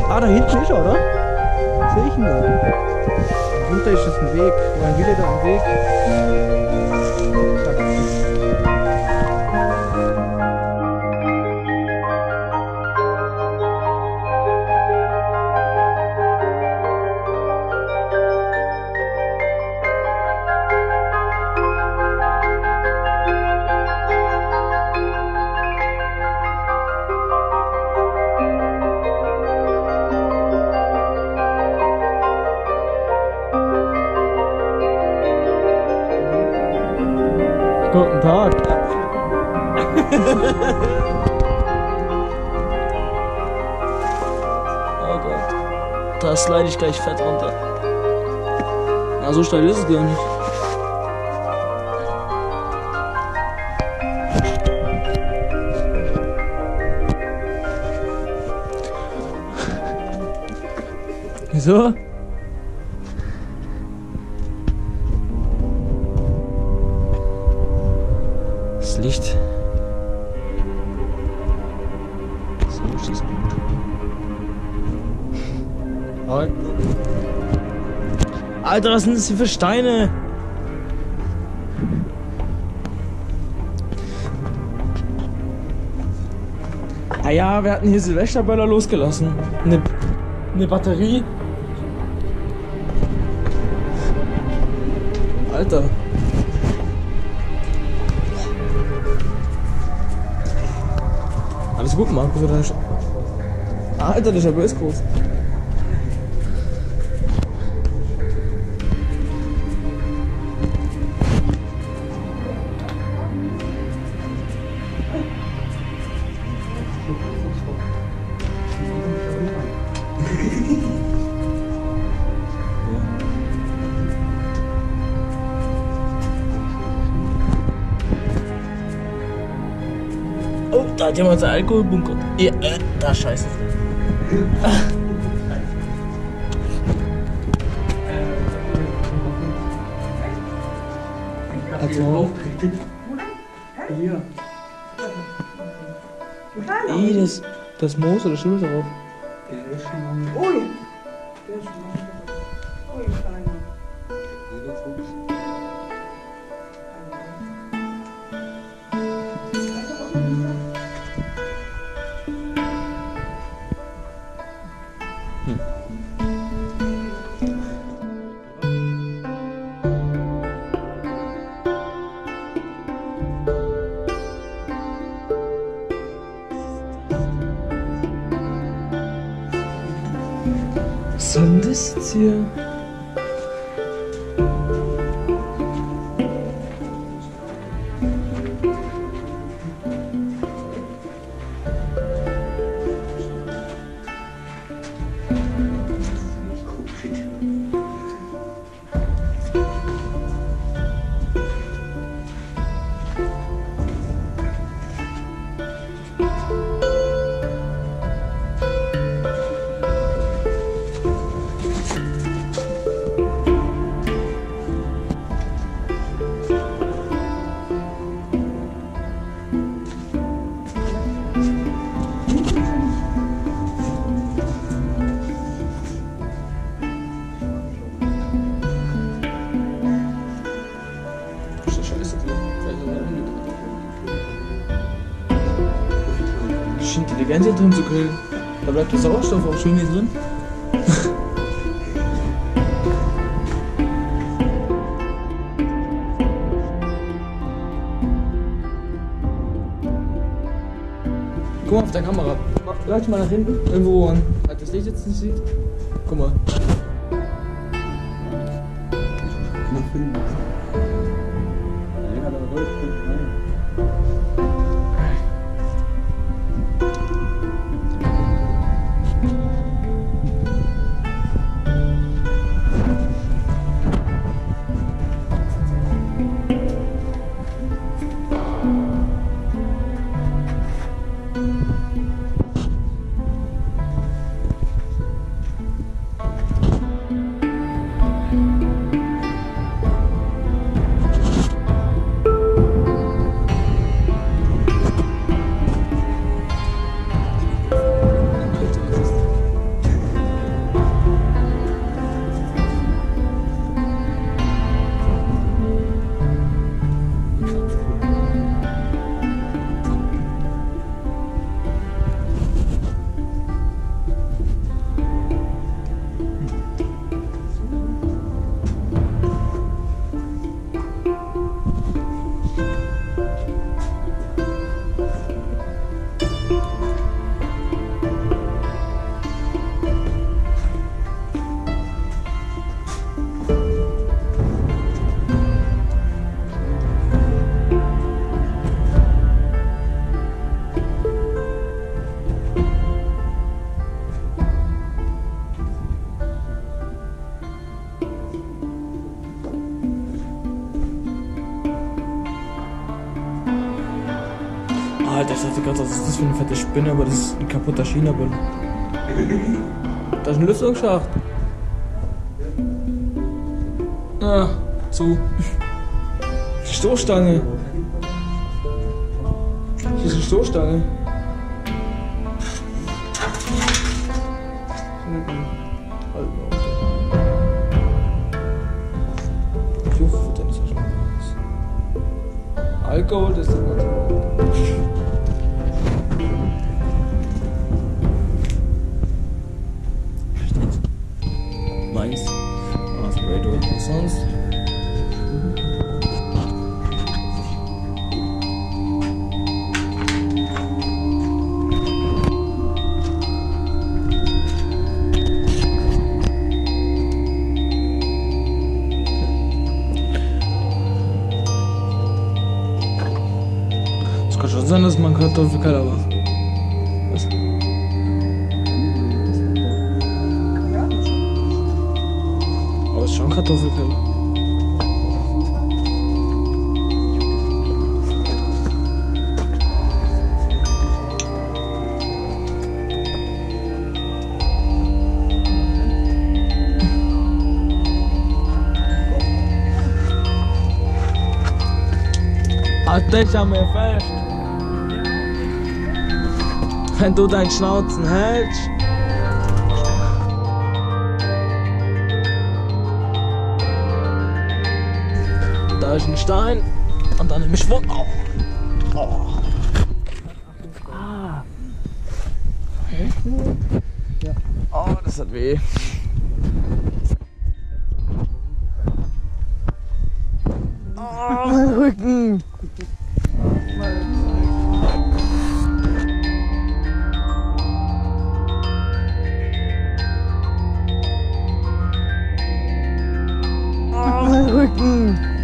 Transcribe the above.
Ah, da hinten ist er, oder? Sehe ich ihn da. Runter ist das ein Weg. Mein Wille da am Weg. Guten Tag. Oh Gott. Da slide ich gleich fett runter. Na, so steil ist es gar nicht. Wieso? Das Licht. So ist das gut. Alter, was sind das hier für Steine? Ah ja, wir hatten hier Silvesterböller losgelassen. Eine Batterie. Alter. Alles gut, Markus, oder? Alter, der Schabel ist groß. Oh, da hat jemand seinen Alkohol bunkert. Ja, da scheiße. Also, Hier. das Moos oder Schimmel drauf. Ui! Der ist schon ui, kleiner. Was soll denn das jetzt hier? Intelligenz hier drin zu grillen. Da bleibt der Sauerstoff auch schön hier drin. Guck mal auf der Kamera. Leuchte mal nach hinten. Irgendwo, wo man halt das Licht jetzt nicht sieht. Guck mal. Alter, ich dachte gerade, was ist das für eine fette Spinne, aber das ist ein kaputter China-Ball. Da ist ein Lüftungsschacht. Ah, zu. Stoßstange. Hier ist eine Stoßstange. Alkohol, das ist doch mal so. Meins. Ah, Spray oder was sonst. Es kann schon sein, dass man Kartoffelkeller macht. Was? Aber es ist schon Kartoffelkeller. Halt dich an mir fest. Wenn du deinen Schnauzen hältst. Da ist ein Stein und dann nehme ich Schwung. Oh. Oh. Ah. Ja. Oh, das hat weh. Oh, mein Rücken. Oh, mein Rücken.